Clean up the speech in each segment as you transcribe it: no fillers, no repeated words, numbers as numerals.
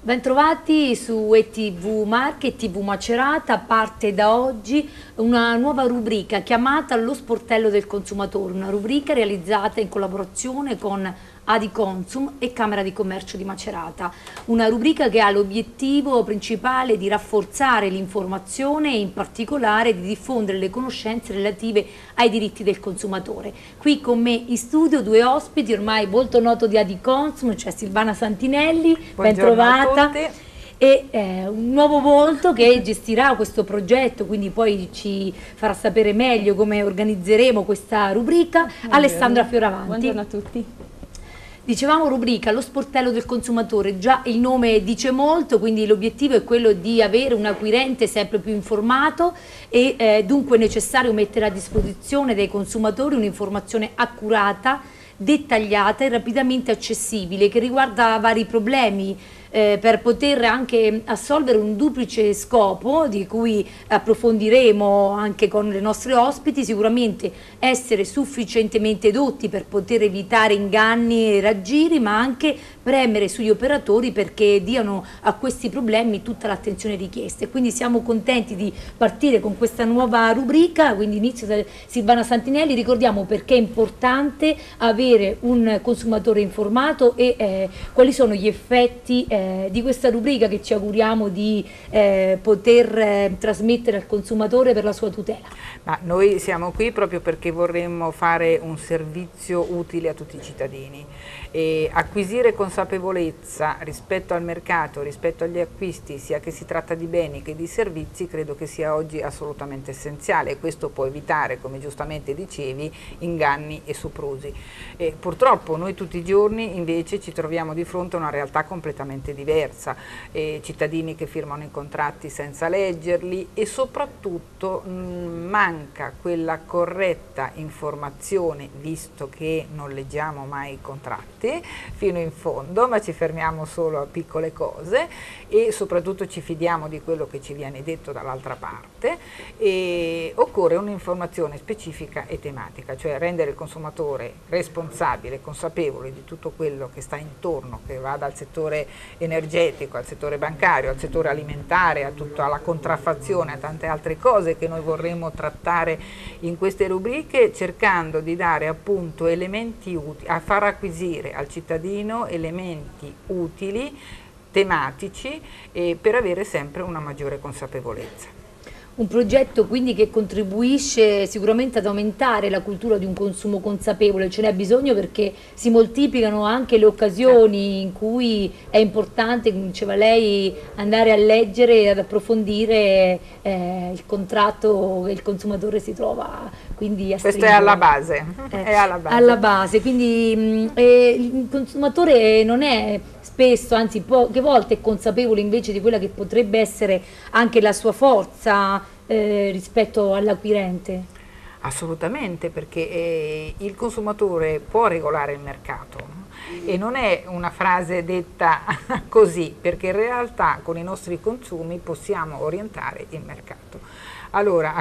Bentrovati su ETV Marche e TV Macerata. Parte da oggi una nuova rubrica chiamata Lo Sportello del Consumatore, una rubrica realizzata in collaborazione con Adiconsum e Camera di Commercio di Macerata, una rubrica che ha l'obiettivo principale di rafforzare l'informazione e in particolare di diffondere le conoscenze relative ai diritti del consumatore. Qui con me in studio due ospiti ormai molto noti di Adiconsum, cioè Silvana Santinelli, bentrovata, e un nuovo volto che gestirà questo progetto, quindi poi ci farà sapere meglio come organizzeremo questa rubrica, Alessandra Fioravanti. Buongiorno a tutti. Dicevamo rubrica Lo Sportello del Consumatore, già il nome dice molto, quindi l'obiettivo è quello di avere un acquirente sempre più informato e dunque è necessario mettere a disposizione dei consumatori un'informazione accurata, dettagliata e rapidamente accessibile che riguarda vari problemi per poter anche assolvere un duplice scopo di cui approfondiremo anche con le nostre ospiti, sicuramente essere sufficientemente edotti per poter evitare inganni e raggiri, ma anche premere sugli operatori perché diano a questi problemi tutta l'attenzione richiesta. E quindi siamo contenti di partire con questa nuova rubrica, quindi inizio da Silvana Santinelli. Ricordiamo perché è importante avere un consumatore informato e quali sono gli effetti di questa rubrica che ci auguriamo di poter trasmettere al consumatore per la sua tutela. Ma noi siamo qui proprio perché vorremmo fare un servizio utile a tutti i cittadini e acquisire consapevolezza rispetto al mercato, rispetto agli acquisti, sia che si tratta di beni che di servizi, credo che sia oggi assolutamente essenziale e questo può evitare, come giustamente dicevi, inganni e soprusi. E purtroppo noi tutti i giorni invece ci troviamo di fronte a una realtà completamente diversa, cittadini che firmano i contratti senza leggerli e soprattutto manca quella corretta informazione, visto che non leggiamo mai i contratti fino in fondo, ma ci fermiamo solo a piccole cose e soprattutto ci fidiamo di quello che ci viene detto dall'altra parte e occorre un'informazione specifica e tematica, cioè rendere il consumatore responsabile, consapevole di tutto quello che sta intorno, che va dal settore energetico al settore bancario, al settore alimentare, a tutta la contraffazione, a tante altre cose che noi vorremmo trattare in queste rubriche, cercando di dare appunto elementi utili, a far acquisire al cittadino elementi utili, tematici, per avere sempre una maggiore consapevolezza. Un progetto quindi che contribuisce sicuramente ad aumentare la cultura di un consumo consapevole, ce n'è bisogno perché si moltiplicano anche le occasioni in cui è importante, come diceva lei, andare a leggere e ad approfondire il contratto che il consumatore si trova quindi a questo è alla base, è alla base, quindi il consumatore non è spesso, anzi poche volte è consapevole invece di quella che potrebbe essere anche la sua forza rispetto all'acquirente. Assolutamente, perché il consumatore può regolare il mercato e non è una frase detta così, perché in realtà con i nostri consumi possiamo orientare il mercato. Allora,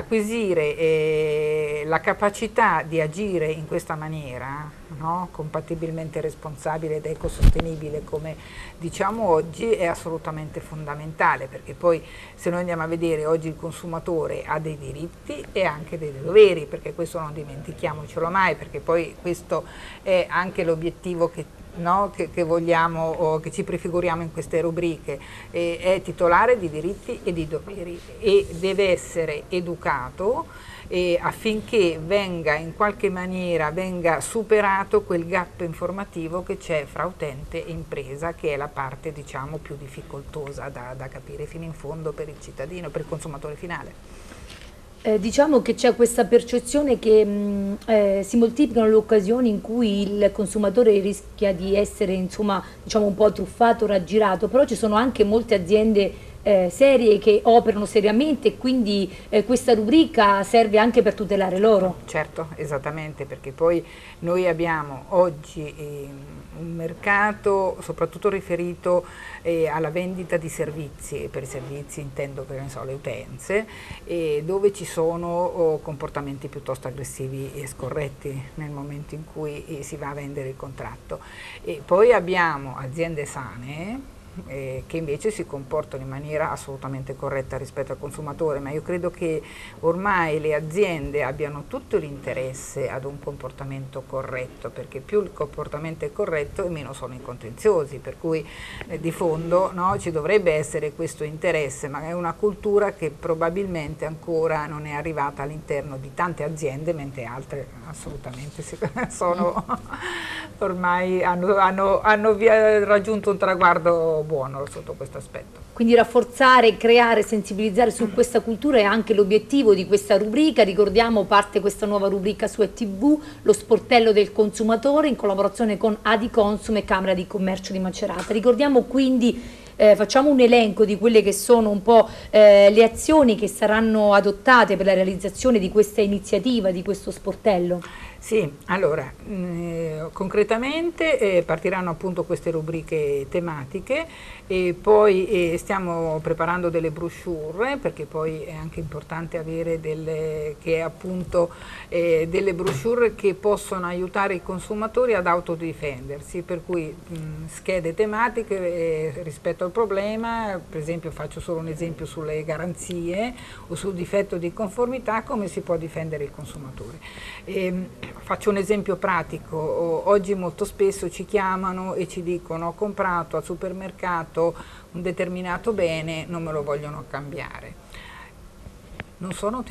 acquisire la capacità di agire in questa maniera, no? Compatibilmente responsabile ed ecosostenibile come diciamo oggi, è assolutamente fondamentale, perché poi se noi andiamo a vedere oggi il consumatore ha dei diritti e anche dei doveri, perché questo non dimentichiamocelo mai, perché poi questo è anche l'obiettivo che che vogliamo, che ci prefiguriamo in queste rubriche, è titolare di diritti e di doveri e deve essere educato affinché venga in qualche maniera superato quel gap informativo che c'è fra utente e impresa, che è la parte diciamo più difficoltosa da capire fino in fondo per il cittadino, per il consumatore finale. Diciamo che c'è questa percezione che si moltiplicano le occasioni in cui il consumatore rischia di essere insomma, diciamo un po' truffato, raggirato, però ci sono anche molte aziende serie che operano seriamente e quindi questa rubrica serve anche per tutelare loro. Certo, esattamente, perché poi noi abbiamo oggi un mercato soprattutto riferito alla vendita di servizi, e per i servizi intendo per le utenze, dove ci sono comportamenti piuttosto aggressivi e scorretti nel momento in cui si va a vendere il contratto. E poi abbiamo aziende sane che invece si comportano in maniera assolutamente corretta rispetto al consumatore, ma io credo che ormai le aziende abbiano tutto l'interesse ad un comportamento corretto, perché più il comportamento è corretto e meno sono i contenziosi, per cui di fondo, no, ci dovrebbe essere questo interesse, ma è una cultura che probabilmente ancora non è arrivata all'interno di tante aziende, mentre altre assolutamente sono ormai hanno raggiunto un traguardo buono sotto questo aspetto. Quindi rafforzare, creare, sensibilizzare su questa cultura è anche l'obiettivo di questa rubrica. Ricordiamo, parte questa nuova rubrica su ETV, lo sportello del consumatore, in collaborazione con Adiconsum e Camera di Commercio di Macerata. Ricordiamo quindi, facciamo un elenco di quelle che sono un po' le azioni che saranno adottate per la realizzazione di questa iniziativa, di questo sportello. Sì, allora, concretamente partiranno appunto queste rubriche tematiche e poi stiamo preparando delle brochure, perché poi è anche importante avere delle brochure che possono aiutare i consumatori ad autodifendersi, per cui schede tematiche rispetto al problema, per esempio faccio solo un esempio sulle garanzie o sul difetto di conformità, come si può difendere il consumatore. Faccio un esempio pratico, oggi molto spesso ci chiamano e ci dicono: ho comprato al supermercato un determinato bene, non me lo vogliono cambiare. Non sono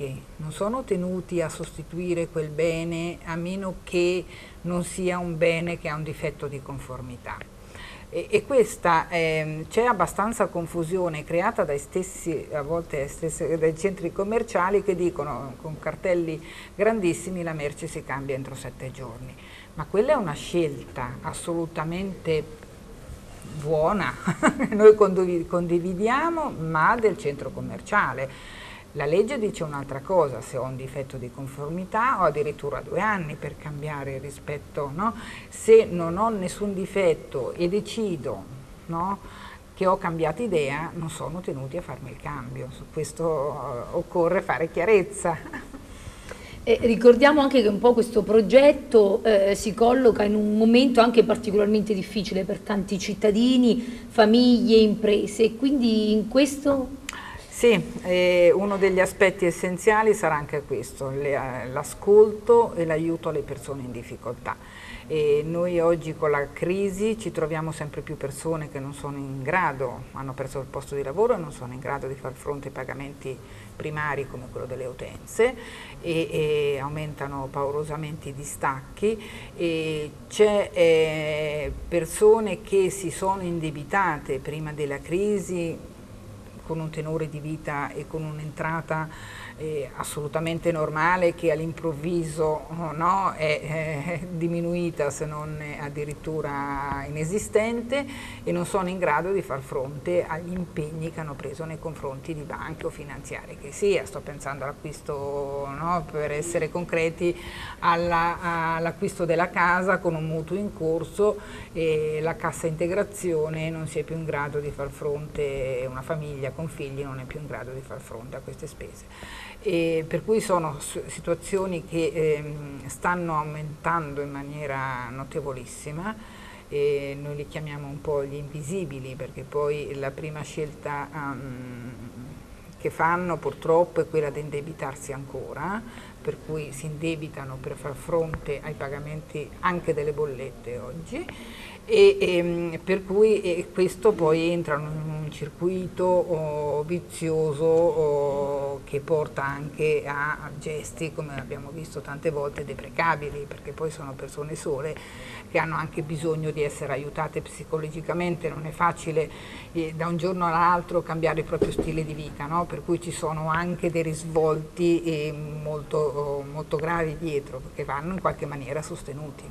tenuti a sostituire quel bene, a meno che non sia un bene che ha un difetto di conformità. E questa c'è abbastanza confusione creata dai stessi, a volte dai centri commerciali, che dicono con cartelli grandissimi: la merce si cambia entro 7 giorni. Ma quella è una scelta assolutamente buona, noi condividiamo, ma del centro commerciale. La legge dice un'altra cosa: se ho un difetto di conformità ho addirittura 2 anni per cambiare rispetto, no? Se non ho nessun difetto e decido, no, che ho cambiato idea, non sono tenuti a farmi il cambio. Su questo occorre fare chiarezza. Ricordiamo anche che un po' questo progetto si colloca in un momento anche particolarmente difficile per tanti cittadini, famiglie, imprese, e quindi in questo... Sì, uno degli aspetti essenziali sarà anche questo, l'ascolto e l'aiuto alle persone in difficoltà. E noi oggi con la crisi ci troviamo sempre più persone che non sono in grado, hanno perso il posto di lavoro e non sono in grado di far fronte ai pagamenti primari come quello delle utenze, e aumentano paurosamente i distacchi, e c'è persone che si sono indebitate prima della crisi con un tenore di vita e con un'entrata assolutamente normale, che all'improvviso, no, è diminuita, se non addirittura inesistente, e non sono in grado di far fronte agli impegni che hanno preso nei confronti di banche o finanziarie che sia. Sto pensando all'acquisto, no, per essere concreti, all'acquisto della casa con un mutuo in corso, e la cassa integrazione non si è più in grado di far fronte, una famiglia con figli non è più in grado di far fronte a queste spese. E per cui sono situazioni che stanno aumentando in maniera notevolissima, e noi li chiamiamo un po' gli invisibili, perché poi la prima scelta che fanno purtroppo è quella di indebitarsi ancora, per cui si indebitano per far fronte ai pagamenti anche delle bollette oggi, e per cui questo poi entra in un circuito vizioso che porta anche a gesti, come abbiamo visto tante volte, deprecabili, perché poi sono persone sole che hanno anche bisogno di essere aiutate psicologicamente. Non è facile da un giorno all'altro cambiare il proprio stile di vita, no? Per cui ci sono anche dei risvolti molto gravi dietro, che vanno in qualche maniera sostenuti.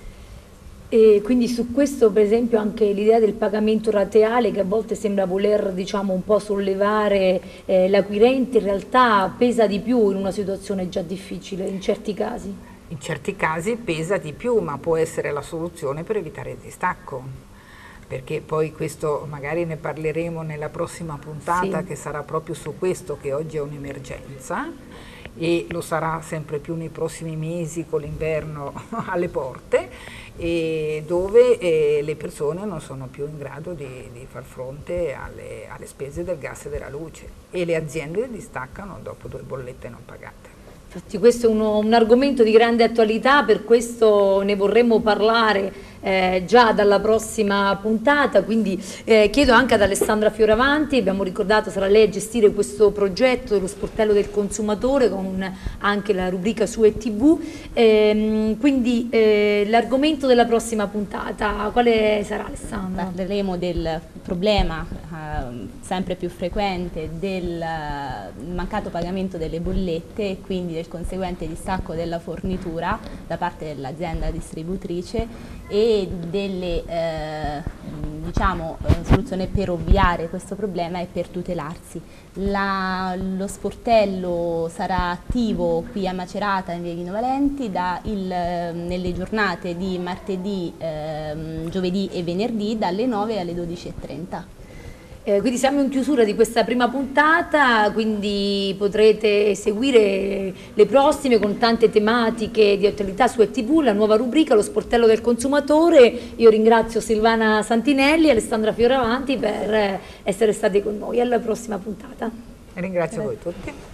E quindi su questo, per esempio, anche l'idea del pagamento rateale, che a volte sembra voler, diciamo, un po' sollevare l'acquirente, in realtà pesa di più in una situazione già difficile, in certi casi. In certi casi pesa di più, ma può essere la soluzione per evitare il distacco, perché poi questo magari ne parleremo nella prossima puntata, sì, che sarà proprio su questo, che oggi è un'emergenza e lo sarà sempre più nei prossimi mesi con l'inverno alle porte, e dove le persone non sono più in grado di far fronte alle spese del gas e della luce e le aziende distaccano dopo 2 bollette non pagate. Infatti questo è un argomento di grande attualità, per questo ne vorremmo parlare già dalla prossima puntata, quindi chiedo anche ad Alessandra Fioravanti, abbiamo ricordato sarà lei a gestire questo progetto dello sportello del consumatore con anche la rubrica su ETV, quindi l'argomento della prossima puntata quale sarà, Alessandra? Parleremo del problema sempre più frequente del mancato pagamento delle bollette e quindi del conseguente distacco della fornitura da parte dell'azienda distributrice e delle soluzioni per ovviare questo problema e per tutelarsi. Lo sportello sarà attivo qui a Macerata in via Ghino Valenti nelle giornate di martedì, giovedì e venerdì dalle 9 alle 12:30. Quindi siamo in chiusura di questa prima puntata, quindi potrete seguire le prossime con tante tematiche di attualità su ETV, la nuova rubrica Lo sportello del consumatore. Io ringrazio Silvana Santinelli e Alessandra Fioravanti per essere state con noi. Alla prossima puntata. Ringrazio voi tutti.